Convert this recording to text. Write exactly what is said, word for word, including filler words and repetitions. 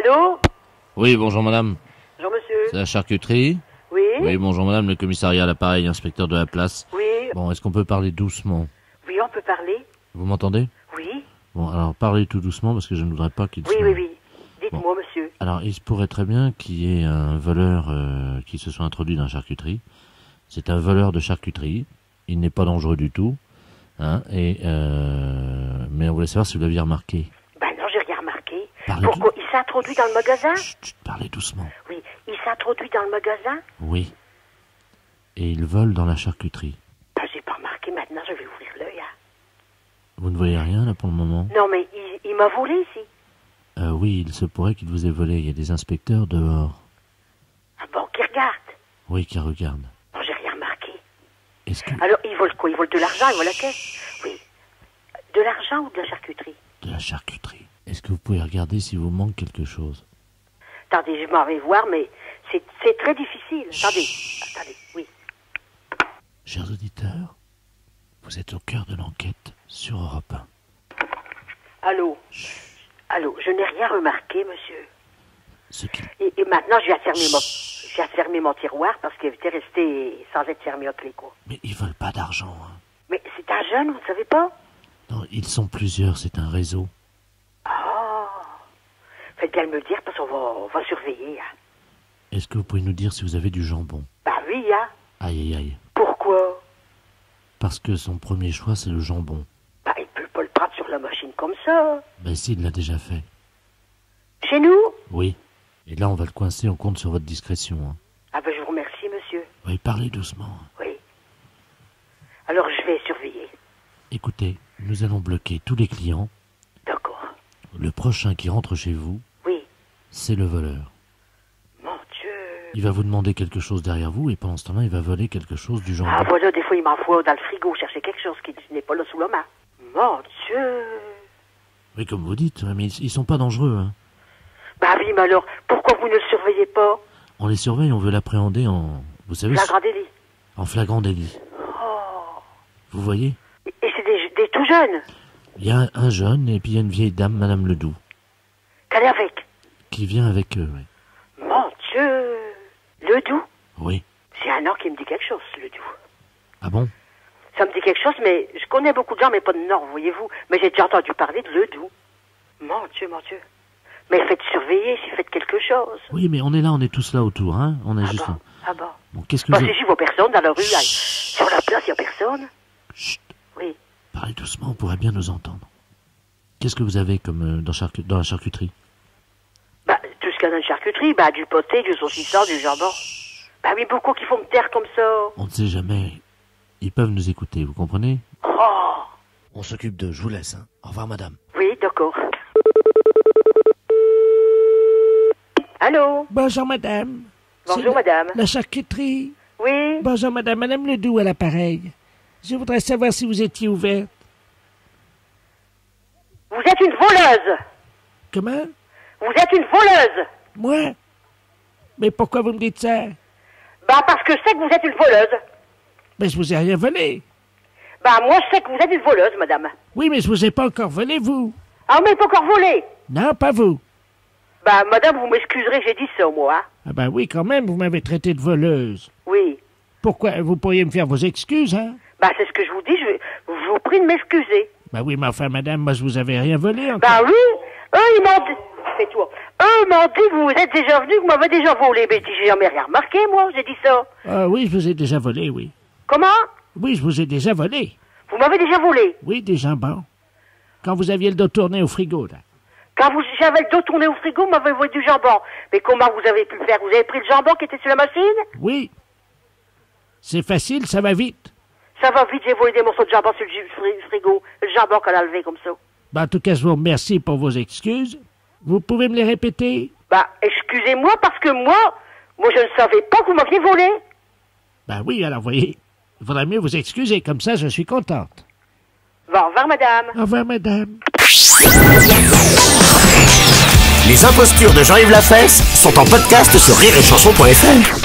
Allô? Oui, bonjour madame. Bonjour monsieur. C'est la charcuterie? Oui? Oui, bonjour madame, le commissariat à l'appareil, inspecteur de la place. Oui? Bon, est-ce qu'on peut parler doucement? Oui, on peut parler? Vous m'entendez? Oui? Bon, alors parlez tout doucement parce que je ne voudrais pas qu'il Oui, se... oui, oui. Dites-moi, monsieur. Alors, il se pourrait très bien qu'il y ait un voleur euh, qui se soit introduit dans la charcuterie. C'est un voleur de charcuterie. Il n'est pas dangereux du tout. Hein, et euh, mais on voulait savoir si vous l'aviez remarqué. Ben non, j'ai rien remarqué. Parlez Pourquoi? Il s'est introduit dans le magasin? Chut, chut, parlez doucement. Oui. Il s'est introduit dans le magasin? Oui. Et il vole dans la charcuterie. Ben, j'ai pas remarqué. Maintenant, je vais ouvrir l'œil. Hein. Vous ne voyez rien, là, pour le moment? Non, mais il, il m'a volé ici. Euh, oui, il se pourrait qu'il vous ait volé. Il y a des inspecteurs dehors. Ah bon, qui regarde? Oui, qui regardent. Non, j'ai rien remarqué. Est-ce que... Alors, il vole quoi? Il vole de l'argent, il vole la caisse? Oui. De l'argent ou de la charcuterie? De la charcuterie. Est-ce que vous pouvez regarder si vous manque quelque chose? Attendez, je m'en vais voir, mais c'est c'est très difficile. Attendez, attendez, oui. Chers auditeurs, vous êtes au cœur de l'enquête sur Europe un. Allô? Allô, je n'ai rien remarqué, monsieur. Ce qui... Et, et maintenant, je viens de fermer mon, je viens de fermer mon tiroir parce qu'il était resté sans être fermé à clé, quoi. Mais ils veulent pas d'argent, hein. Mais c'est un jeune, vous ne savez pas? Non, ils sont plusieurs, c'est un réseau. Oh. Faites bien de me le dire parce qu'on va, on va surveiller, hein. Est-ce que vous pouvez nous dire si vous avez du jambon? Bah oui, hein. Aïe, aïe, aïe. Pourquoi? Parce que son premier choix, c'est le jambon. Bah, il peut pas le prendre sur la machine comme ça. Ben si, il l'a déjà fait. Chez nous? Oui. Et là, on va le coincer, on compte sur votre discrétion. Hein. Ah ben, je vous remercie, monsieur. Oui, parlez doucement. Hein. Oui. Alors, je vais surveiller. Écoutez, nous allons bloquer tous les clients. D'accord. Le prochain qui rentre chez vous, Oui. c'est le voleur. Mon Dieu. Il va vous demander quelque chose derrière vous et pendant ce temps-là, il va voler quelque chose du jambon. Ah voilà, des fois, il m'envoie dans le frigo chercher quelque chose qui n'est pas là sous la main. Mon Dieu. Oui, comme vous dites, mais ils, ils sont pas dangereux. Hein. Bah oui, mais alors, pourquoi vous ne le surveillez pas? On les surveille, on veut l'appréhender en... Vous savez... Flagrant délit. En flagrant délit. Oh. Vous voyez? Et c'est des, des tout jeunes. Il y a un, un jeune et puis il y a une vieille dame, Madame Ledoux, Qu'elle est avec. qui vient avec eux. Oui. Mon Dieu. Ledoux. Oui. C'est un nom qui me dit quelque chose, Ledoux. Ah bon? Ça me dit quelque chose, mais je connais beaucoup de gens, mais pas de nom, voyez-vous. Mais j'ai déjà entendu parler de Ledoux. Mon Dieu, mon Dieu. Mais faites surveiller si faites quelque chose. Oui, mais on est là, on est tous là autour, hein? On est Ah juste bon, là. ah bon. Bon, qu'est-ce que Bah, vous... si j'y vois personne dans la rue, là, sur la place, il n'y a personne. Chut, Oui. parlez doucement, on pourrait bien nous entendre. Qu'est-ce que vous avez comme euh, dans, charcu- dans la charcuterie? Bah, tout ce qu'il y a dans une charcuterie, bah, du poté, du saucisson, du jambon. Bah oui, beaucoup qui font me taire comme ça. On ne sait jamais. Ils peuvent nous écouter, vous comprenez? Oh. On s'occupe d'eux, je vous laisse. Hein. Au revoir, madame. Oui, d'accord. Allô? Bonjour, madame. Bonjour, C'est madame. La, la charcuterie. Oui? Bonjour, madame. Madame Ledoux à l'appareil. Je voudrais savoir si vous étiez ouverte. Vous êtes une voleuse. Comment? Vous êtes une voleuse. Moi? Mais pourquoi vous me dites ça? Bah, parce que je sais que vous êtes une voleuse. Mais je vous ai rien volé. Bah, moi, je sais que vous êtes une voleuse, madame. Oui, mais je vous ai pas encore volé, vous. Ah, mais pas encore volé. Non, pas vous. Bah, madame, vous m'excuserez, j'ai dit ça, moi, hein. Ah ben oui, quand même, vous m'avez traité de voleuse. Oui. Pourquoi? Vous pourriez me faire vos excuses, hein? Bah, c'est ce que je vous dis, je, je vous prie de m'excuser. Ben oui, mais enfin, madame, moi, je vous avais rien volé encore. Bah oui, eux, ils m'ont dit... Fais-toi. Eux m'ont dit que vous êtes déjà venu, que vous m'avez déjà volé. Mais j'ai jamais rien remarqué, moi, j'ai dit ça. Ah oui, je vous ai déjà volé, oui. Comment? Oui, je vous ai déjà volé. Vous m'avez déjà volé. Oui, des jambons. Quand vous aviez le dos tourné au frigo, là. Quand vous, j'avais le dos tourné au frigo, vous m'avez volé du jambon. Mais comment vous avez pu le faire? Vous avez pris le jambon qui était sur la machine? Oui. C'est facile, ça va vite. Ça va vite, j'ai volé des morceaux de jambon sur le ju- fri- frigo. Le jambon qu'elle a levé comme ça. Ben, en tout cas, je vous remercie pour vos excuses. Vous pouvez me les répéter? Bah, excusez-moi, parce que moi, moi, je ne savais pas que vous m'aviez volé. Ben oui, alors, voyez, il faudrait mieux vous excuser, comme ça, je suis contente. Bon, au revoir, madame. Au revoir, madame. Les impostures de Jean-Yves Lafesse sont en podcast sur rire et chanson point f r.